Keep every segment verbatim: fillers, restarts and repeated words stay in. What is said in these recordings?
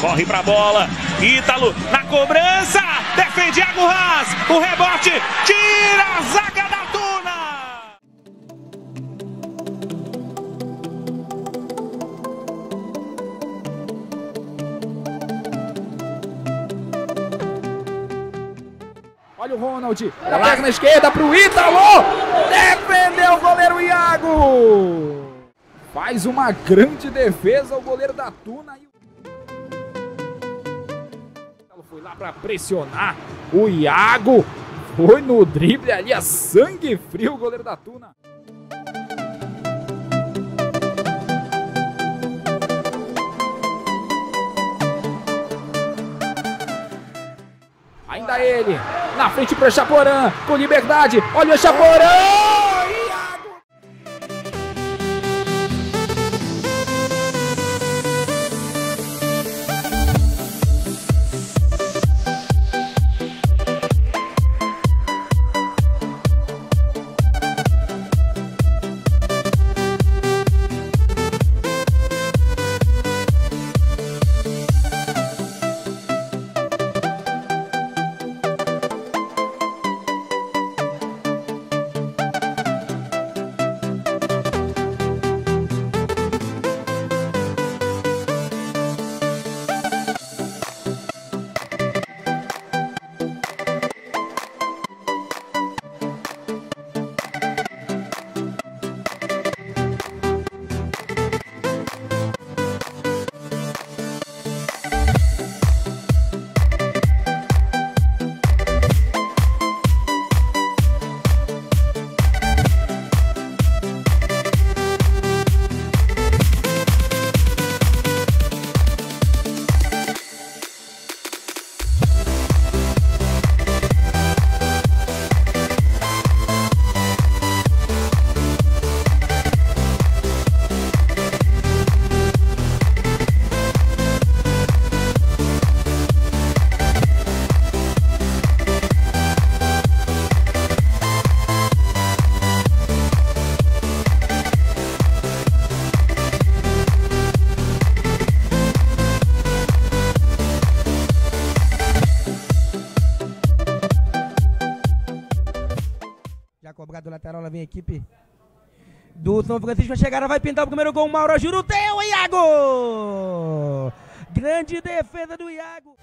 corre pra bola, Ítalo na cobrança, defende Iago Haas, o rebote, tira a zaga da Tuna! Olha o Ronald, na perna esquerda pro Ítalo, defendeu o goleiro Iago! Faz uma grande defesa o goleiro da Tuna. Foi lá para pressionar o Iago. Foi no drible ali, a sangue frio o goleiro da Tuna. Ainda ele, na frente para o Chaporã, com liberdade. Olha o Chaporã! Cobrado do lateral, lá vem a equipe do São Francisco, a chegada vai pintar o primeiro gol, Mauro Juro, tem o Iago! Grande defesa do Iago!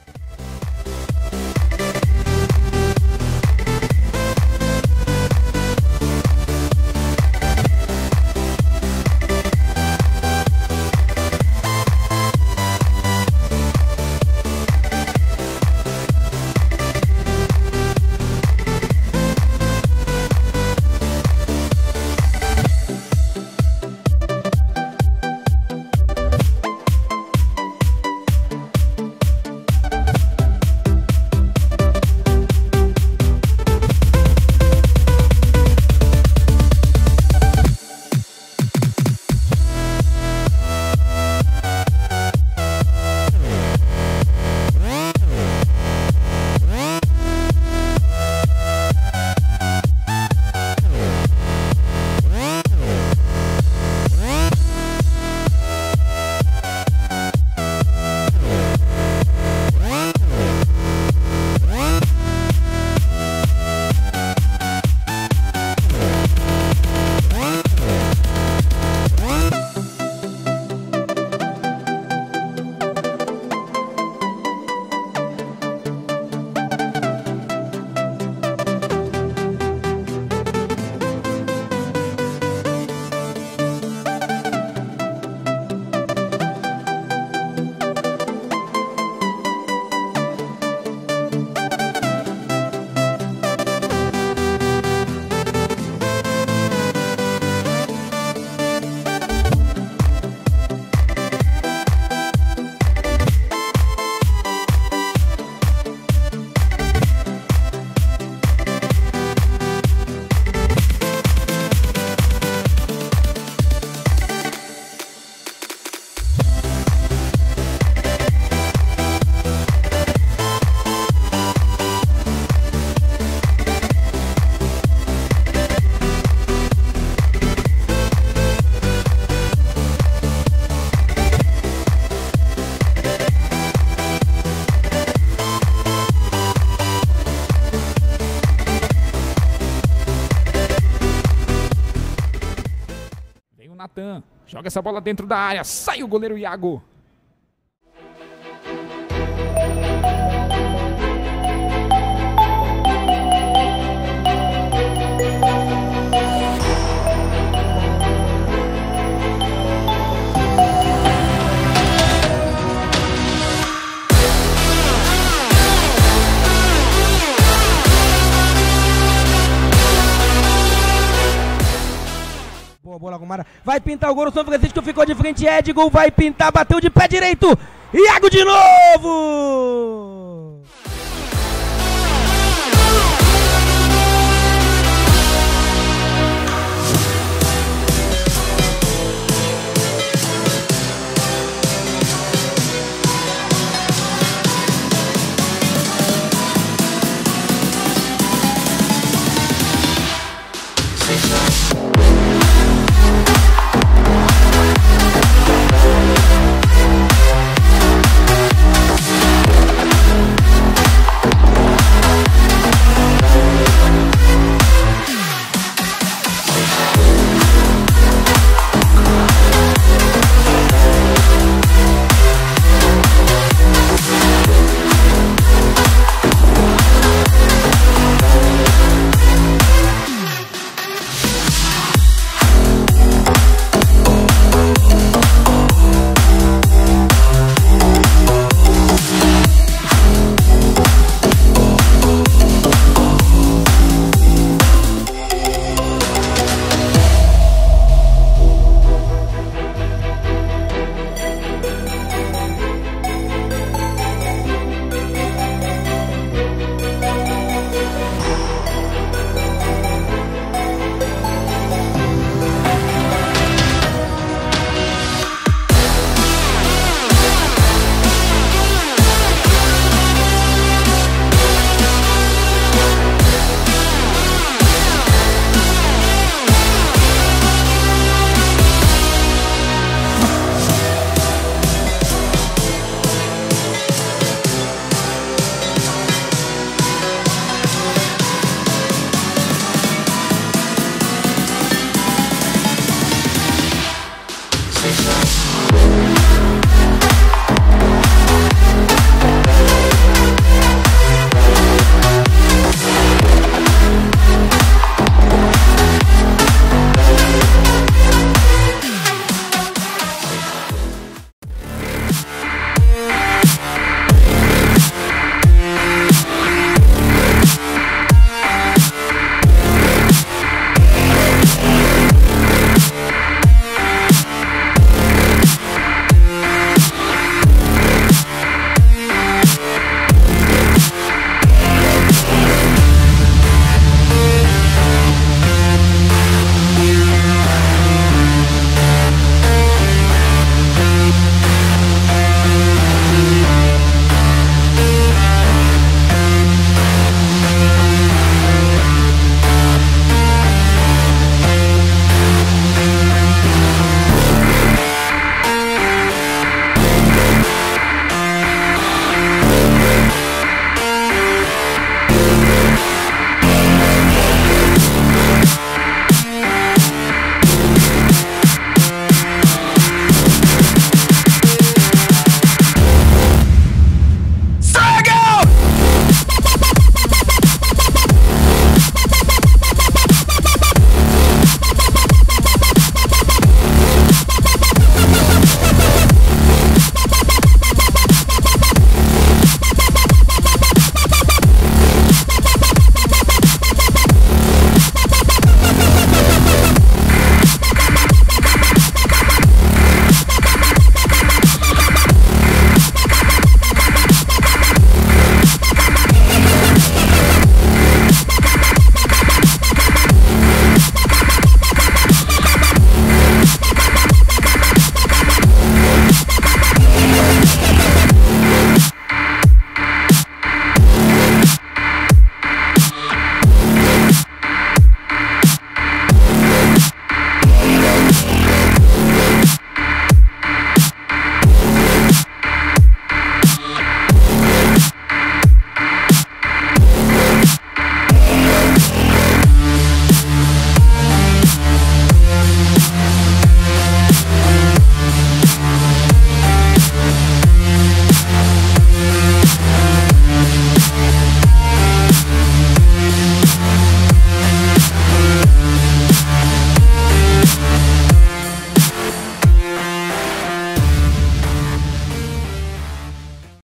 Natan joga essa bola dentro da área. Sai o goleiro Iago. Bola arrumada, vai pintar o gol, o São Francisco ficou de frente, Edgol vai pintar, bateu de pé direito, Iago de novo!